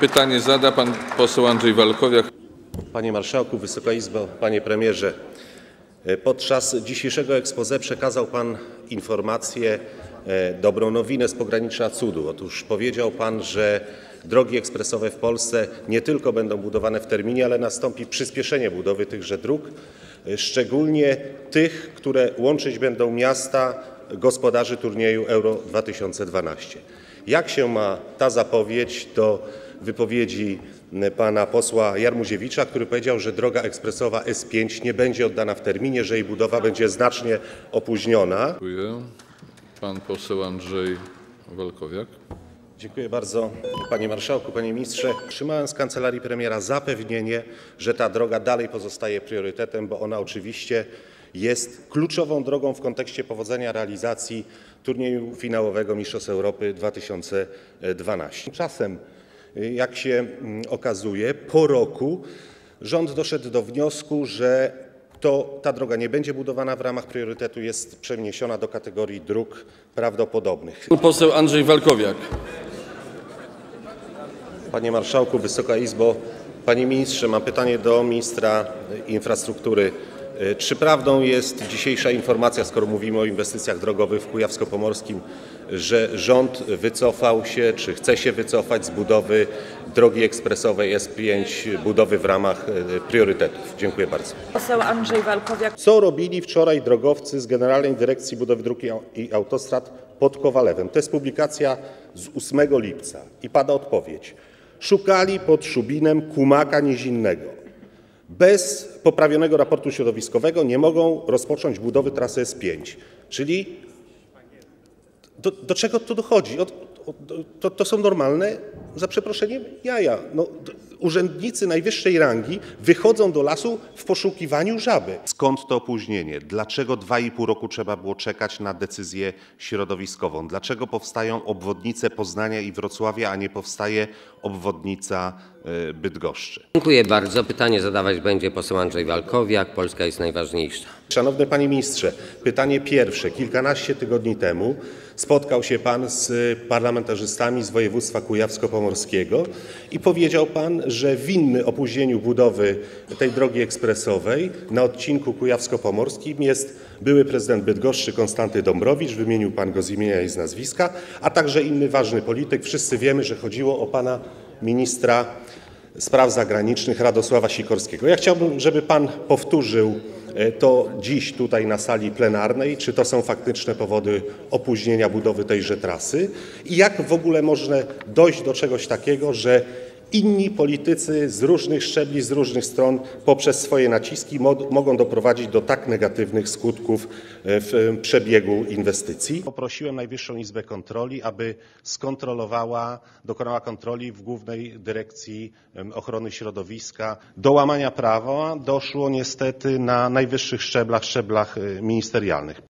Pytanie zada pan poseł Andrzej Walkowiak. Panie Marszałku, Wysoka Izbo, Panie Premierze. Podczas dzisiejszego exposé przekazał Pan informację, dobrą nowinę z pogranicza cudu. Otóż powiedział Pan, że drogi ekspresowe w Polsce nie tylko będą budowane w terminie, ale nastąpi przyspieszenie budowy tychże dróg, szczególnie tych, które łączyć będą miasta gospodarzy turnieju Euro 2012. Jak się ma ta zapowiedź do wypowiedzi pana posła Jarmuziewicza, który powiedział, że droga ekspresowa S5 nie będzie oddana w terminie, że jej budowa będzie znacznie opóźniona? Dziękuję. Pan poseł Andrzej Walkowiak. Dziękuję bardzo, panie marszałku, panie ministrze. Otrzymałem z kancelarii premiera zapewnienie, że ta droga dalej pozostaje priorytetem, bo ona oczywiście jest kluczową drogą w kontekście powodzenia realizacji turnieju finałowego Mistrzostw Europy 2012. Tymczasem, jak się okazuje, po roku rząd doszedł do wniosku, że ta droga nie będzie budowana w ramach priorytetu, jest przeniesiona do kategorii dróg prawdopodobnych. Pan poseł Andrzej Walkowiak. Panie Marszałku, Wysoka Izbo, Panie Ministrze, mam pytanie do Ministra Infrastruktury. Czy prawdą jest dzisiejsza informacja, skoro mówimy o inwestycjach drogowych w Kujawsko-Pomorskim, że rząd wycofał się, czy chce się wycofać z budowy drogi ekspresowej S5, budowy w ramach priorytetów? Dziękuję bardzo. Poseł Andrzej Walkowiak. Co robili wczoraj drogowcy z Generalnej Dyrekcji Budowy Dróg i Autostrad pod Kowalewem? To jest publikacja z 8 lipca i pada odpowiedź. Szukali pod Szubinem kumaka nizinnego. Bez poprawionego raportu środowiskowego nie mogą rozpocząć budowy trasy S5. Czyli do czego tu dochodzi? To są normalne, za przeproszeniem, jaja. Urzędnicy najwyższej rangi wychodzą do lasu w poszukiwaniu żaby. Skąd to opóźnienie? Dlaczego 2,5 roku trzeba było czekać na decyzję środowiskową? Dlaczego powstają obwodnice Poznania i Wrocławia, a nie powstaje obwodnica Bydgoszczy? Dziękuję bardzo. Pytanie zadawać będzie poseł Andrzej Walkowiak. Polska jest najważniejsza. Szanowny Panie Ministrze, pytanie pierwsze. Kilkanaście tygodni temu spotkał się Pan z parlamentarzystami z województwa kujawsko-pomorskiego i powiedział Pan, że winny opóźnieniu budowy tej drogi ekspresowej na odcinku kujawsko-pomorskim jest były prezydent Bydgoszczy Konstanty Dąbrowicz, wymienił Pan go z imienia i z nazwiska, a także inny ważny polityk. Wszyscy wiemy, że chodziło o Pana ministra spraw zagranicznych Radosława Sikorskiego. Ja chciałbym, żeby Pan powtórzył to dziś tutaj na sali plenarnej, czy to są faktyczne powody opóźnienia budowy tejże trasy i jak w ogóle można dojść do czegoś takiego, że inni politycy z różnych szczebli, z różnych stron poprzez swoje naciski mogą doprowadzić do tak negatywnych skutków w przebiegu inwestycji. Poprosiłem Najwyższą Izbę Kontroli, aby dokonała kontroli w Głównej Dyrekcji Ochrony Środowiska. Do łamania prawa doszło niestety na najwyższych szczeblach ministerialnych.